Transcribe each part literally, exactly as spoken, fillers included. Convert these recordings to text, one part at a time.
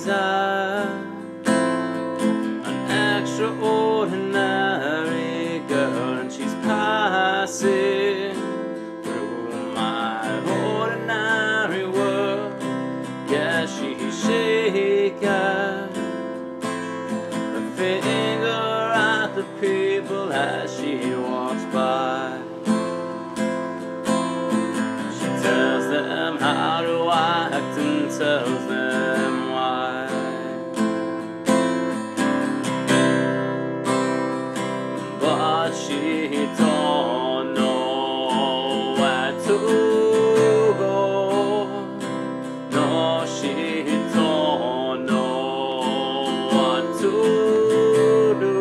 Lisa, an extraordinary girl, and she's passing through my ordinary world. Yeah, she's shaking her finger at the people as she walks by. She tells them how to act and tells them why. But she don't know where to go. No, she don't know what to do.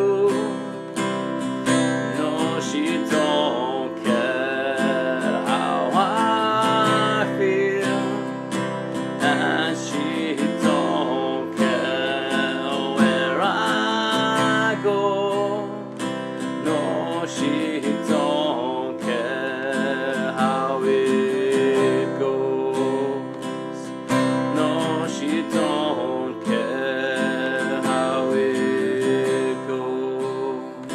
No, she don't care how I feel, and she don't care where I go. No, she don't care how it goes. No, she don't care how it goes.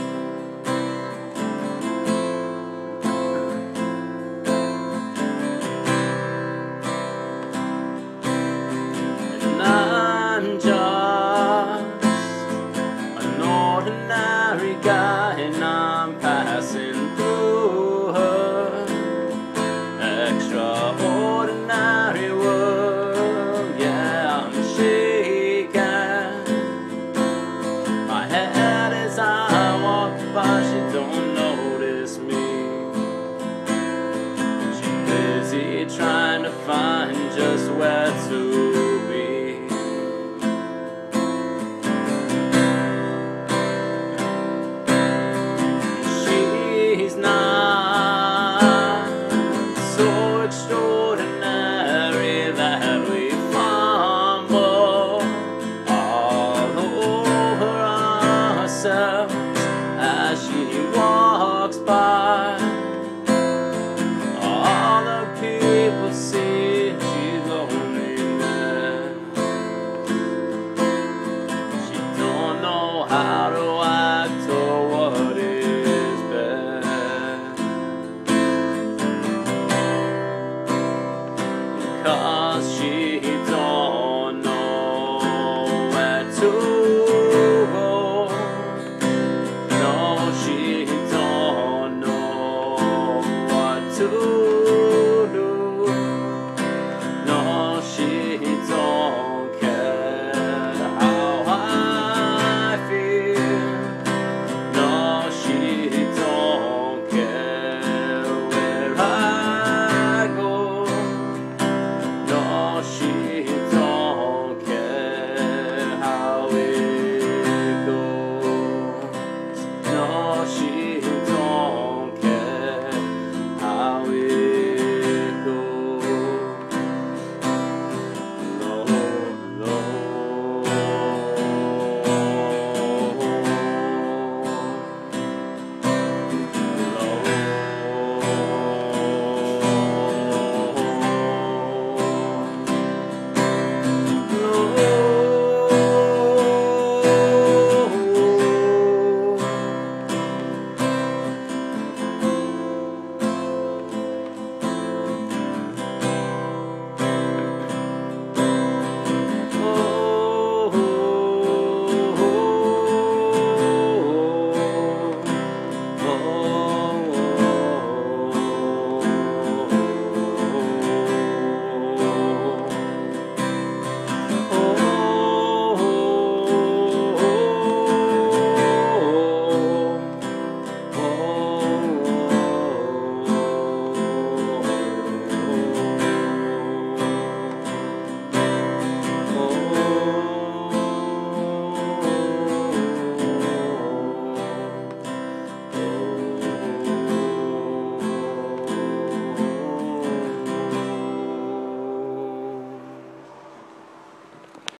And I'm just an ordinary guy, and I'm passing through her extraordinary world. Yeah, I'm shaking my head as I walk by. She don't notice me. She's busy trying to find just where to be. She's not so extraordinary that we fumble all over ourselves as she walks by. All the people see she's lonely now. She don't know how to act or what is best, 'cause she don't know where to go. No, she don't know what to do. No, she don't care how I feel. No, she don't care where I go. No, she